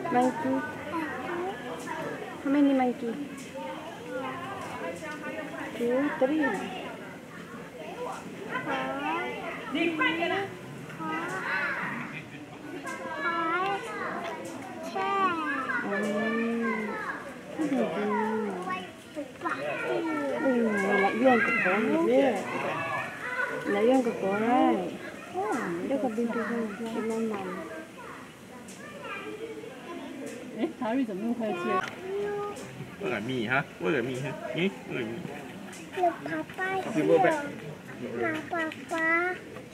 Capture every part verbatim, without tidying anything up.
Monkey. How many monkey? Two, three. Ừ, lại dương của cổ nữa. Lại dương của cổ đây. Đây có bên kia không? Bên non nằm. 哎，塔瑞怎么那么快接？ 为了米哈，为了米哈，咦，为了米。 有爸爸有拿爸爸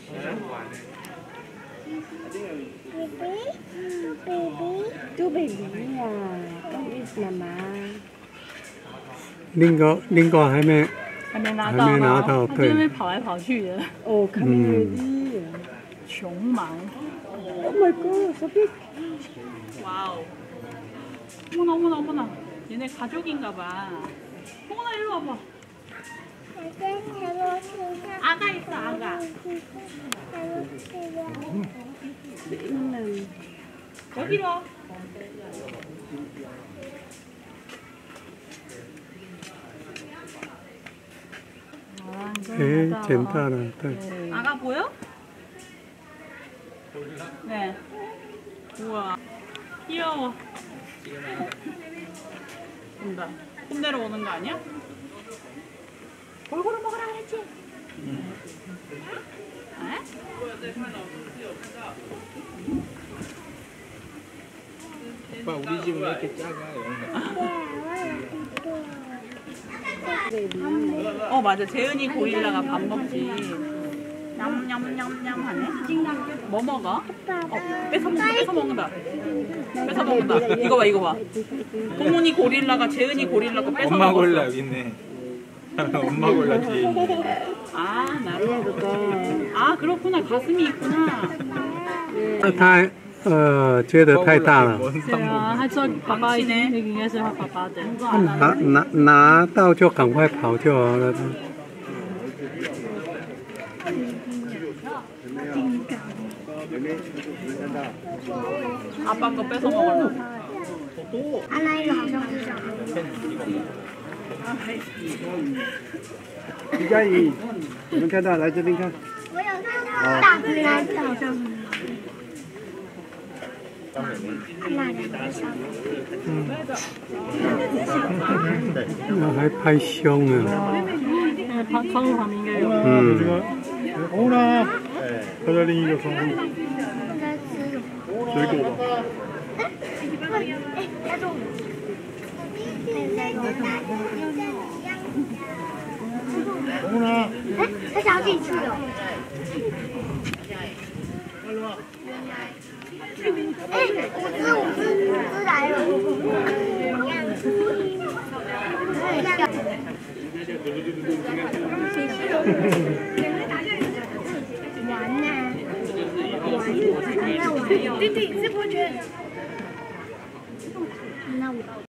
baby baby Two baby à, con ít mama. 另一个另一个还没还没拿还到吗？ 没拿到， 他在对那边跑来跑去的。 Oh, come ready. 穷忙。 Oh my god, so big. 와우. 어머나 어머나 어머나. 얘네 가족인가 봐. 어머나 이리 와봐. 아가 있어 아가. 여기로 와. 에, 젠타라. 아가 보여? 네. 우와. 귀여워. 온다. 홈대로 오는 거 아니야? 골고루 먹으라 그랬지? 응. 오빠 우리 집은 왜 이렇게 작아? 어 맞아. 재은이 고릴라가 밥 먹지. 냠냠냠냠 하네. 뭐 먹어? 어, 뺏어 먹는다. 뺏어 먹는다. 뺏어 먹는다. 이거 봐 이거 봐. 동훈이 고릴라가 재은이 고릴라 거 뺏어 엄마 먹었어. 골라 여기 있네. 엄마 골라 뒤에 있네. 아 나도. 아 그렇구나. 가슴이 있구나. 他呃觉得太大了， 对啊，他说爸爸一定那个应该是他爸爸的。 拿拿拿到就赶快跑就好了。 아빠 거 뺏어 먹으려고. 啊，那一个好像是小的。 李佳怡，我们看到，来这边看。 我有看到大的那一个好像是。那两个小的。 嗯。那还拍胸呢。 那旁窗户旁边应该有。 嗯。 这个，欧娜，它的另一个窗户。 水果吧。红呢？ 哎，他想要自己吃的。哎，五只五只五只来了。玩呢？玩，玩在玩。弟弟，是不是觉得？